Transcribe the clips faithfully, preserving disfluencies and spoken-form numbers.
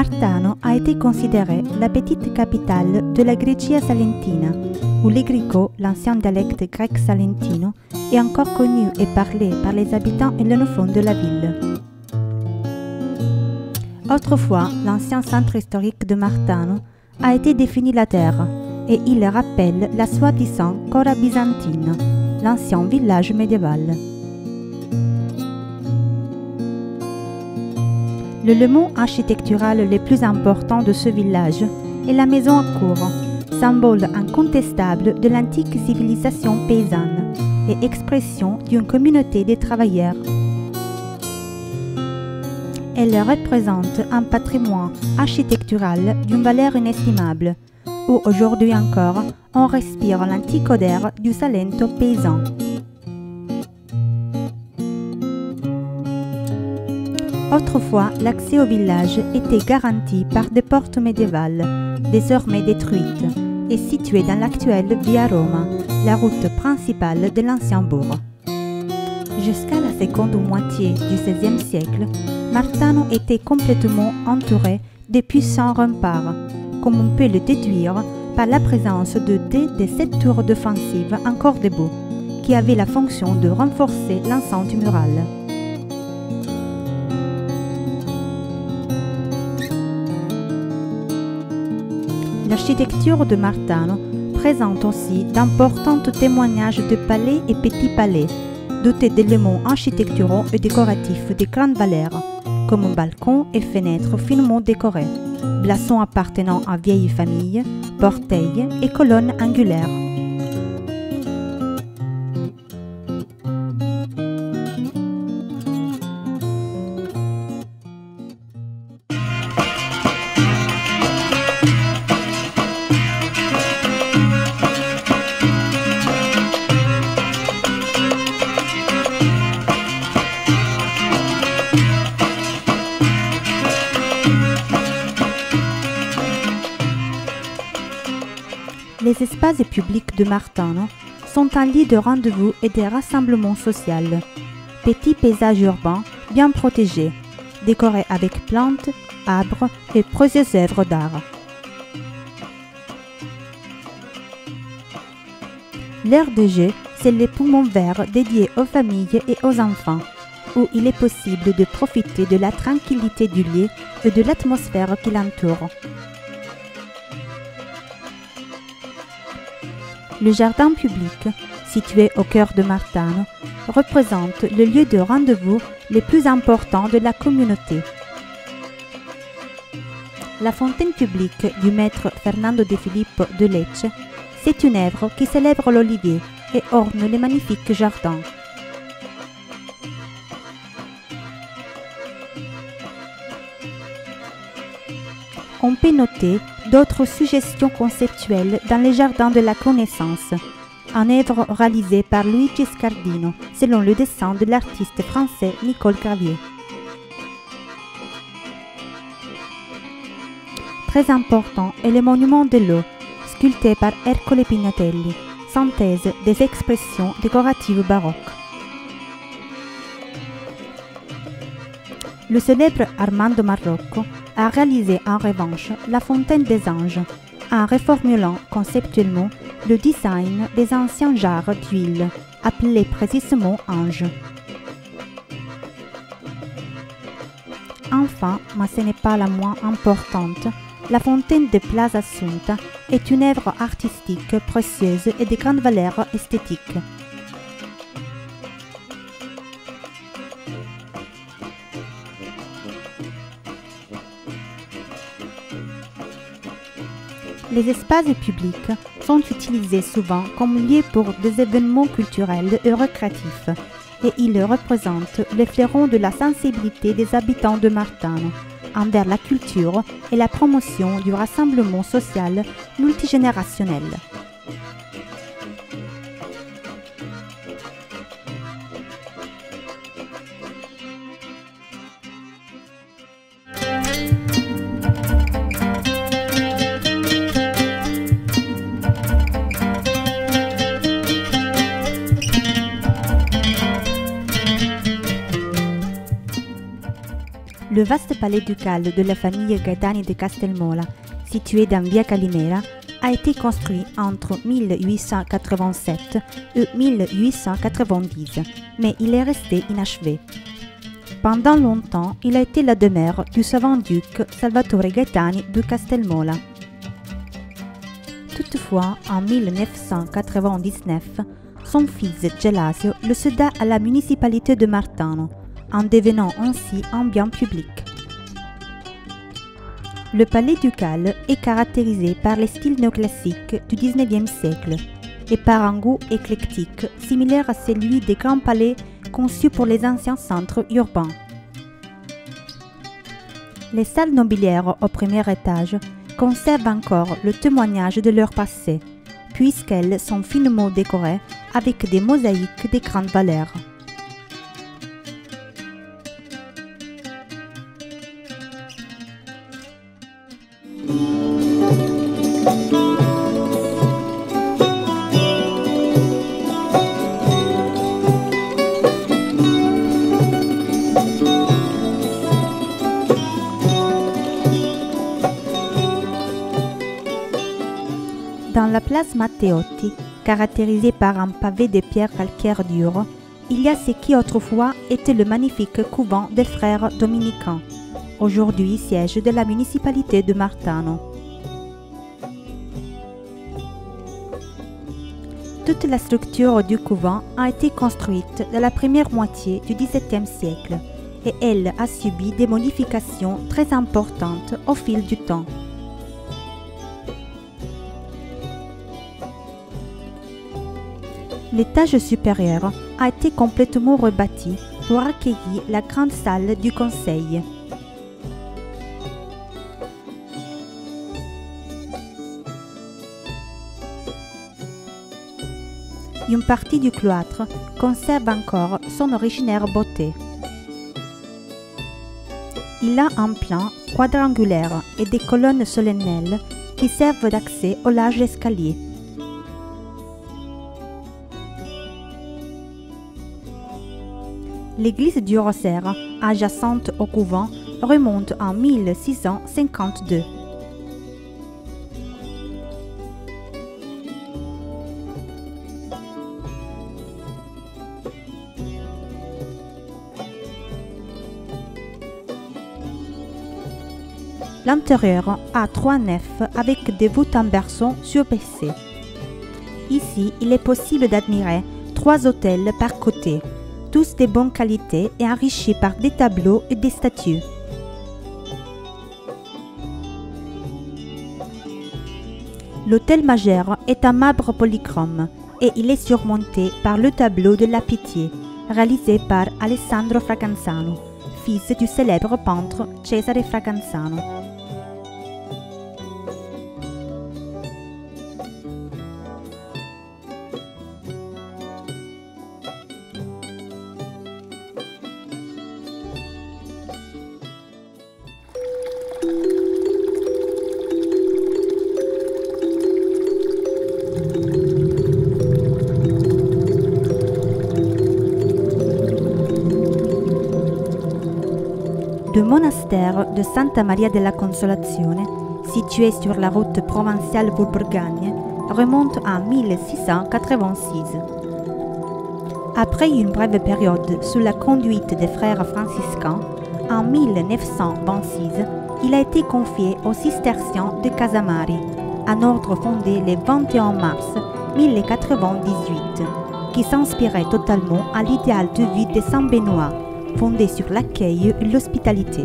Martano a été considérée la petite capitale de la Grecia salentina, où l'égrico, l'ancien dialecte grec salentino, est encore connu et parlé par les habitants hellénophones de la ville. Autrefois, l'ancien centre historique de Martano a été défini la terre, et il rappelle la soi-disant Cora byzantine, l'ancien village médiéval. L'élément architectural le plus important de ce village est la maison à cour, symbole incontestable de l'antique civilisation paysanne et expression d'une communauté des travailleurs. Elle représente un patrimoine architectural d'une valeur inestimable, où aujourd'hui encore on respire l'antique odeur du Salento paysan. Autrefois, l'accès au village était garanti par des portes médiévales, désormais détruites, et situées dans l'actuelle Via Roma, la route principale de l'ancien bourg. Jusqu'à la seconde moitié du seizième siècle, Martano était complètement entouré de puissants remparts, comme on peut le déduire par la présence de deux des sept tours défensives encore debout, qui avaient la fonction de renforcer l'enceinte murale. L'architecture de Martano présente aussi d'importants témoignages de palais et petits palais, dotés d'éléments architecturaux et décoratifs de grande valeur, comme balcons et fenêtres finement décorés, blasons appartenant à vieilles familles, portails et colonnes angulaires. Les espaces publics de Martano sont un lieu de rendez-vous et de rassemblement social. Petits paysages urbains bien protégés, décorés avec plantes, arbres et précieuses œuvres d'art. L'aire de jeu, c'est les poumons verts dédiés aux familles et aux enfants, où il est possible de profiter de la tranquillité du lieu et de l'atmosphère qui l'entoure. Le jardin public, situé au cœur de Martano, représente le lieu de rendez-vous le plus important de la communauté. La fontaine publique du maître Fernando de Filippo de Lecce, c'est une œuvre qui célèbre l'olivier et orne les magnifiques jardins. On peut noter d'autres suggestions conceptuelles dans les jardins de la connaissance, une œuvre réalisée par Luigi Scardino selon le dessin de l'artiste français Nicole Gravier. Très important est le monument de l'eau, sculpté par Ercole Pignatelli, synthèse des expressions décoratives baroques. Le célèbre Armando Marrocco a réalisé en revanche la Fontaine des Anges, en reformulant conceptuellement le design des anciens jarres d'huile, appelés précisément anges. Enfin, mais ce n'est pas la moins importante, la Fontaine de Plaza Assunta est une œuvre artistique précieuse et de grande valeur esthétique. Les espaces publics sont utilisés souvent comme lieux pour des événements culturels et récréatifs, et ils représentent le fleuron de la sensibilité des habitants de Martano envers la culture et la promotion du rassemblement social multigénérationnel. Le vaste palais ducal de la famille Gaetani de Castelmola, situé dans Via Calimera, a été construit entre mille huit cent quatre-vingt-sept et mille huit cent quatre-vingt-dix, mais il est resté inachevé. Pendant longtemps, il a été la demeure du savant duc Salvatore Gaetani de Castelmola. Toutefois, en mille neuf cent quatre-vingt-dix-neuf, son fils Gelasio le céda à la municipalité de Martano, en devenant ainsi un bien public. Le palais ducal est caractérisé par les styles néoclassiques du dix-neuvième siècle et par un goût éclectique similaire à celui des grands palais conçus pour les anciens centres urbains. Les salles nobiliaires au premier étage conservent encore le témoignage de leur passé, puisqu'elles sont finement décorées avec des mosaïques de grande valeur. Dans la place Matteotti, caractérisée par un pavé de pierre calcaire dure, il y a ce qui autrefois était le magnifique couvent des frères dominicains, aujourd'hui siège de la municipalité de Martano. Toute la structure du couvent a été construite dans la première moitié du dix-septième siècle et elle a subi des modifications très importantes au fil du temps. L'étage supérieur a été complètement rebâti pour accueillir la grande salle du conseil. Une partie du cloître conserve encore son originaire beauté. Il a un plan quadrangulaire et des colonnes solennelles qui servent d'accès au large escalier. L'église du Rosaire, adjacente au couvent, remonte en mille six cent cinquante-deux. L'intérieur a trois nefs avec des voûtes en berceau surbaissées. Ici, il est possible d'admirer trois autels par côté, tous de bonne qualité et enrichis par des tableaux et des statues. L'autel majeur est en marbre polychrome et il est surmonté par le tableau de la Pitié, réalisé par Alessandro Fracanzano, fils du célèbre peintre Cesare Fracanzano. Le monastère de Santa Maria della Consolazione, situé sur la route provinciale pour Bourgogne, remonte en mille six cent quatre-vingt-six. Après une brève période sous la conduite des frères franciscains, en mille neuf cent vingt-six, il a été confié aux cisterciens de Casamari, un ordre fondé le vingt et un mars mille quatre-vingt-dix-huit, qui s'inspirait totalement à l'idéal de vie de Saint Benoît, fondé sur l'accueil et l'hospitalité.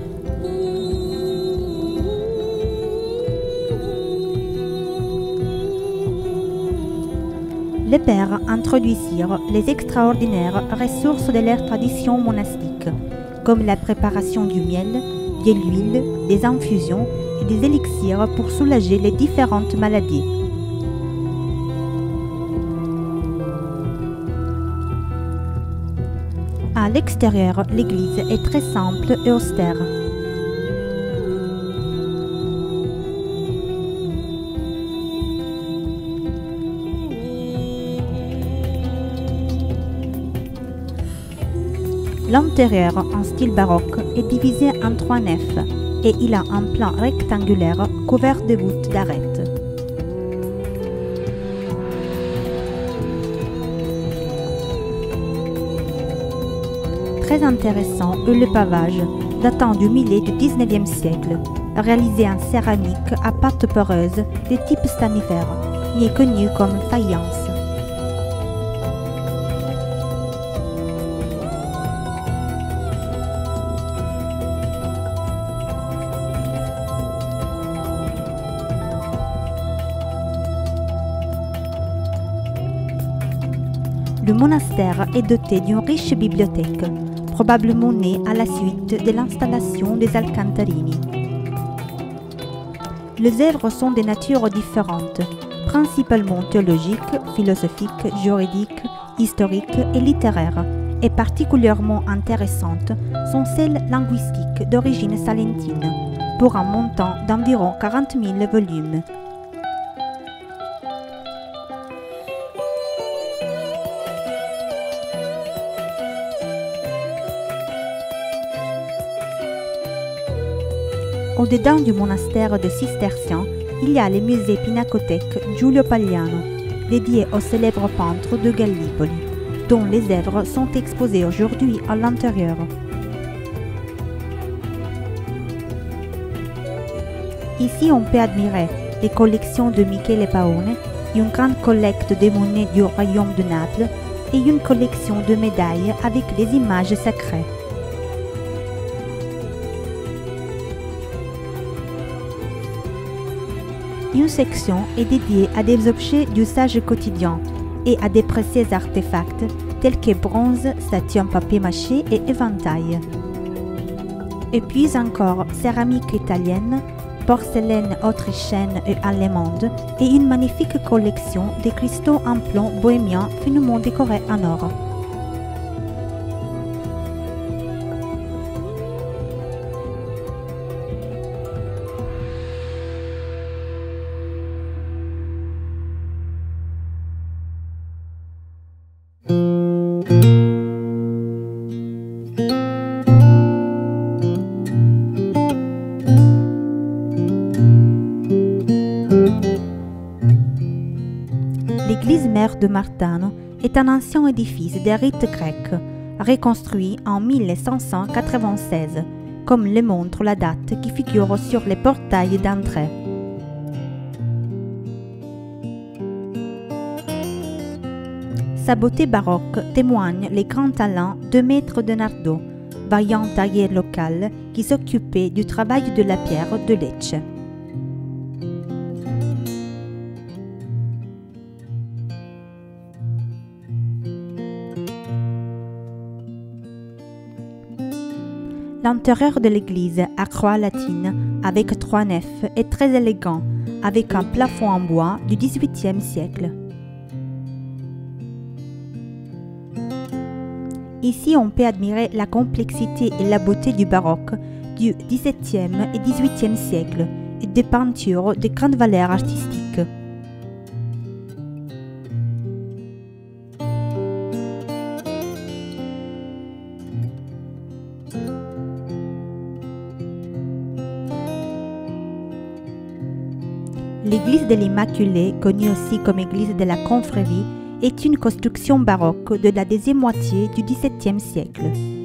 Les pères introduisirent les extraordinaires ressources de leur tradition monastique, comme la préparation du miel, de l'huile, des infusions et des élixirs pour soulager les différentes maladies. À l'extérieur, l'église est très simple et austère. L'intérieur, en style baroque, est divisé en trois nefs et il a un plan rectangulaire couvert de voûtes d'arêtes. Très intéressant est le pavage, datant du milieu du dix-neuvième siècle, réalisé en céramique à pâte poreuse de type stanifère, mieux connu comme faïence. Le monastère est doté d'une riche bibliothèque, probablement née à la suite de l'installation des Alcantarini. Les œuvres sont de nature différentes, principalement théologiques, philosophiques, juridiques, historiques et littéraires, et particulièrement intéressantes sont celles linguistiques d'origine salentine, pour un montant d'environ quarante mille volumes. Au-dedans du monastère de Cisterciens, il y a le musée pinacothèque Giulio Pagliano, dédié au célèbre peintre de Gallipoli, dont les œuvres sont exposées aujourd'hui à l'intérieur. Ici, on peut admirer les collections de Michele Paone, une grande collecte de monnaies du royaume de Naples et une collection de médailles avec des images sacrées. Une section est dédiée à des objets d'usage quotidien et à des précieux artefacts tels que bronze, statues en papier mâché et éventail. Et puis encore céramique italienne, porcelaine autrichienne et allemande et une magnifique collection de cristaux en plomb bohémien finement décorés en or. L'église mère de Martano est un ancien édifice de rite grec, reconstruit en mille cinq cent quatre-vingt-seize, comme le montre la date qui figure sur les portails d'entrée. Sa beauté baroque témoigne les grands talents de Maître de Nardò, vaillant tailleur local qui s'occupait du travail de la pierre de Lecce. L'intérieur de l'église à croix latine, avec trois nefs, est très élégant, avec un plafond en bois du dix-huitième siècle. Ici, on peut admirer la complexité et la beauté du baroque du dix-septième et dix-huitième siècle et des peintures de grande valeur artistique. L'église de l'Immaculée, connue aussi comme église de la Confrérie, est une construction baroque de la deuxième moitié du dix-septième siècle.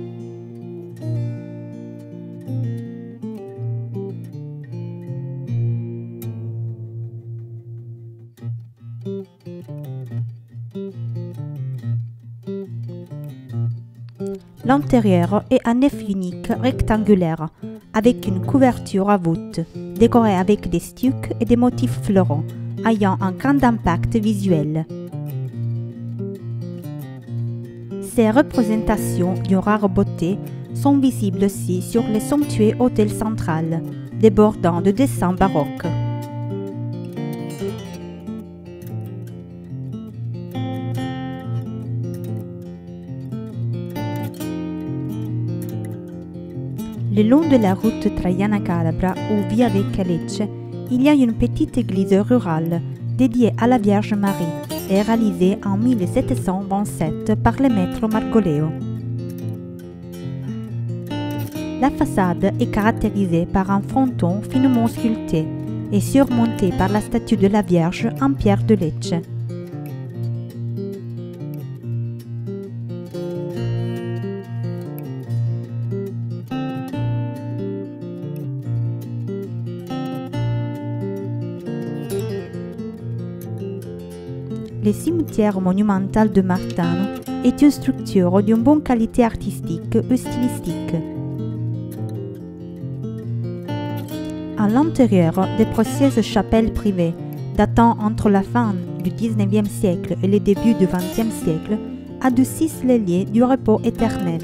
L'intérieur est un nef unique rectangulaire, avec une couverture à voûte, décorée avec des stucs et des motifs floraux, ayant un grand impact visuel. Ces représentations d'une rare beauté sont visibles aussi sur le somptueux hôtel central, débordant de dessins baroques. Le long de la route Traiana Calabra ou Via Vecchia Lecce, il y a une petite église rurale dédiée à la Vierge Marie et réalisée en mille sept cent vingt-sept par le maître Margoleo. La façade est caractérisée par un fronton finement sculpté et surmonté par la statue de la Vierge en pierre de Lecce. Le cimetière monumental de Martano est une structure d'une bonne qualité artistique et stylistique. À l'intérieur des précieuses chapelles privées, datant entre la fin du dix-neuvième siècle et le début du vingtième siècle, adoucissent les lieux du repos éternel.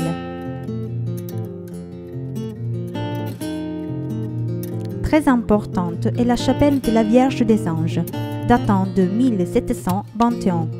Très importante est la chapelle de la Vierge des Anges, datant de mille sept cent vingt et un.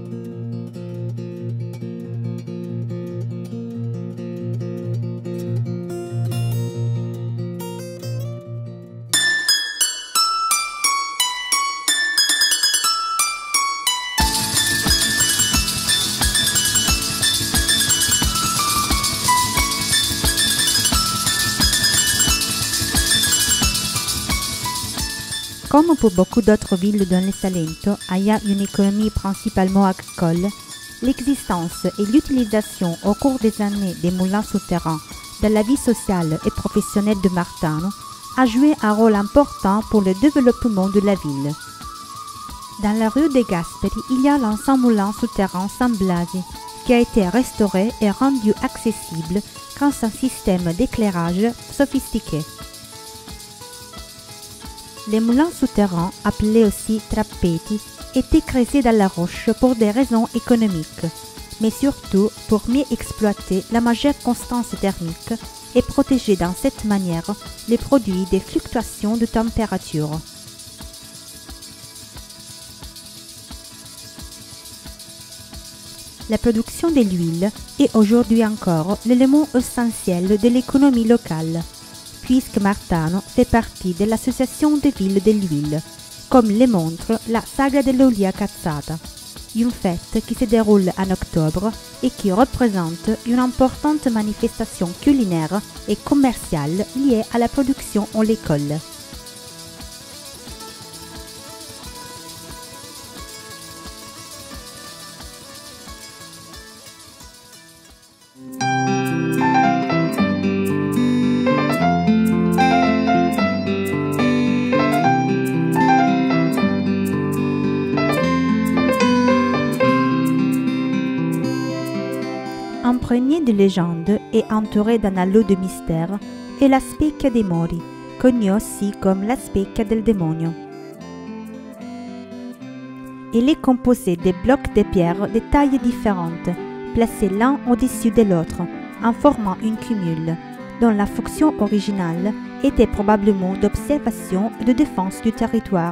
Comme pour beaucoup d'autres villes dans le Salento, ayant une économie principalement agricole, l'existence et l'utilisation au cours des années des moulins souterrains dans la vie sociale et professionnelle de Martano a joué un rôle important pour le développement de la ville. Dans la rue des Gasperi, il y a l'ancien moulin souterrain San Blasi, qui a été restauré et rendu accessible grâce à un système d'éclairage sophistiqué. Les moulins souterrains, appelés aussi trappetti, étaient creusés dans la roche pour des raisons économiques, mais surtout pour mieux exploiter la majeure constance thermique et protéger dans cette manière les produits des fluctuations de température. La production de l'huile est aujourd'hui encore l'élément essentiel de l'économie locale, puisque Martano fait partie de l'association des villes de l'huile, comme le montre la Sagra dell'Olio Cazzata, une fête qui se déroule en octobre et qui représente une importante manifestation culinaire et commerciale liée à la production en l'école. Imprégné de légendes et entouré d'un halo de mystère est la Specchia dei Mori, connue aussi comme la Specchia del Demonio. Elle est composée de blocs de pierre de tailles différentes, placés l'un au-dessus de l'autre, en formant une cumule, dont la fonction originale était probablement d'observation et de défense du territoire.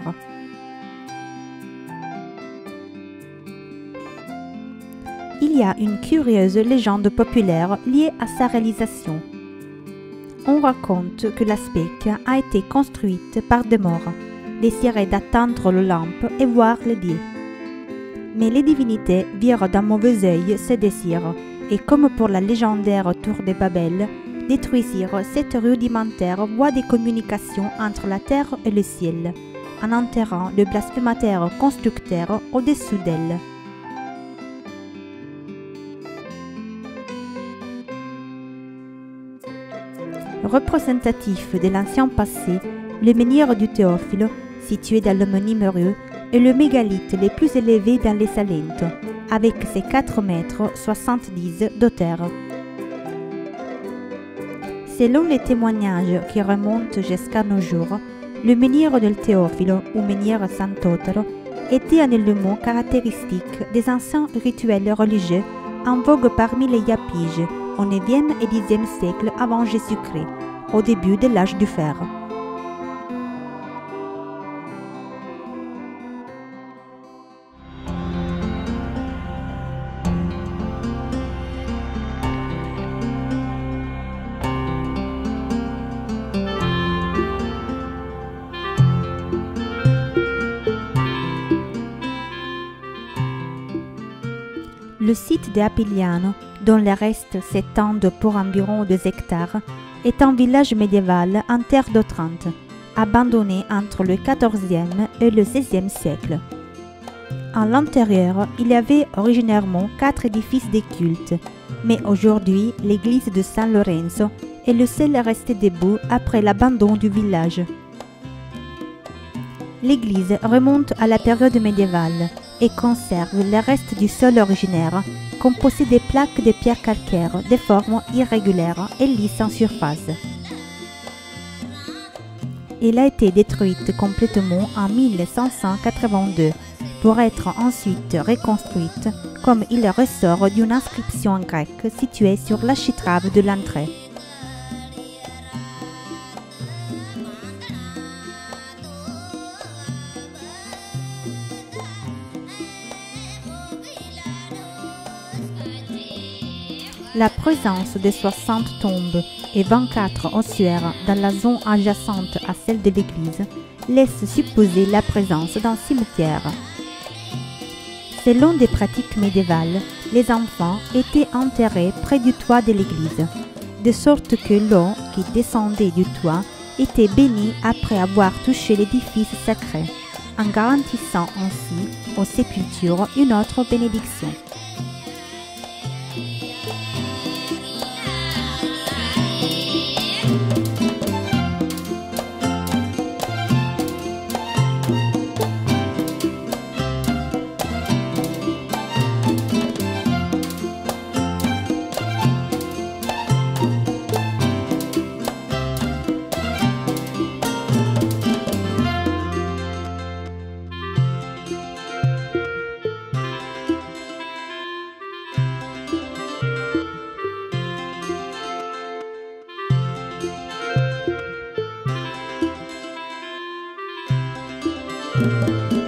Il y a une curieuse légende populaire liée à sa réalisation. On raconte que la Specchia a été construite par des morts, désirés d'atteindre le lampe et voir les dieux. Mais les divinités virent d'un mauvais œil ce désir, et comme pour la légendaire tour de Babel, détruisirent cette rudimentaire voie de communication entre la terre et le ciel, en enterrant le blasphémateur constructeur au-dessus d'elle. Représentatif de l'ancien passé, le menhir du Teofilo, situé dans l'homonyme rue, est le mégalithe le plus élevé dans les Salento, avec ses quatre mètres soixante-dix d'auteur. Selon les témoignages qui remontent jusqu'à nos jours, le menhir del Teofilo ou menhir Sant'Otaro était un élément caractéristique des anciens rituels religieux en vogue parmi les Yapiges au neuvième et dixième siècle avant Jésus-Christ, au début de l'âge du fer. Le site de Apigliano, dont les restes s'étendent pour environ deux hectares, est un village médiéval en terre d'Otrante, abandonné entre le quatorzième et le seizième siècle. En l'intérieur, il y avait originairement quatre édifices de culte, mais aujourd'hui, l'église de San Lorenzo est le seul resté debout après l'abandon du village. L'église remonte à la période médiévale et conserve les restes du sol originaire, composé de plaques de pierre calcaire de forme irrégulière et lisse en surface. Elle a été détruite complètement en mille cinq cent quatre-vingt-deux pour être ensuite reconstruite comme il ressort d'une inscription grecque située sur l'architrave de l'entrée. La présence de soixante tombes et vingt-quatre ossuaires dans la zone adjacente à celle de l'église laisse supposer la présence d'un cimetière. Selon des pratiques médiévales, les enfants étaient enterrés près du toit de l'église, de sorte que l'eau qui descendait du toit était bénie après avoir touché l'édifice sacré, en garantissant ainsi aux sépultures une autre bénédiction. Thank you.